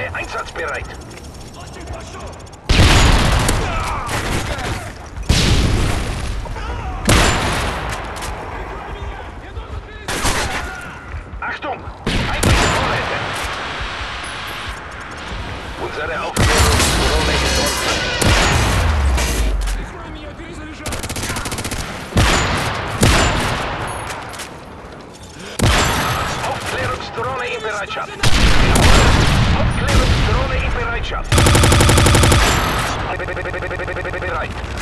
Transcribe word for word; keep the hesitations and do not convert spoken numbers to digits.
Drohne einsatzbereit. Achtung! Feindliche Vorräte! Unsere Aufklärungsdrohne ist online. Aufklärungsdrohne in Bereitschaft. Aufklärungsdrohne in Bereitschaft. Bereit.